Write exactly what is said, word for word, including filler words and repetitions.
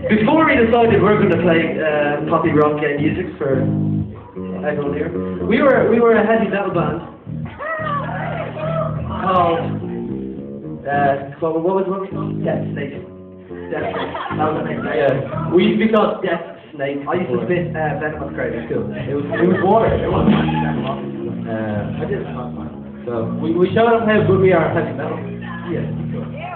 Before we decided we're going to play uh, poppy rock uh, music for everyone here, we were we were a heavy metal band called uh, what, what was what we called? Death Snake. Death Snake. That was the name. Yeah. We used to be called Death Snake. I used to spit uh, venom on Craig. It was cool. It was it was water. It wasn't venom. Uh, I did it last time. So we we showed them how good we are at heavy metal. Yeah.